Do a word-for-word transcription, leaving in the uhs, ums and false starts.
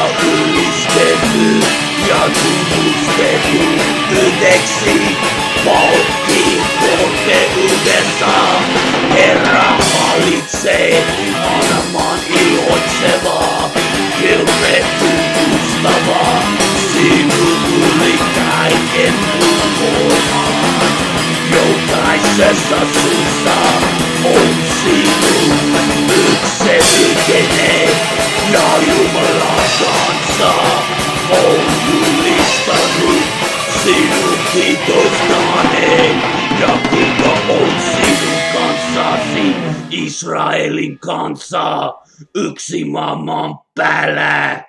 ylistetty ja tunnustettu yhdeksi. Palkin korkeudessa Herra hallitsee, maan iloitseva. Pilvet tunnustavat sinut yli kaiken, voiman. Jokaisessa suussa on sinun ykseytenne ja Jumalan kansa on julistanut sinun kiitostanne ja kuka on sinun kansasi, Israelin kansa, yksi maan päällä.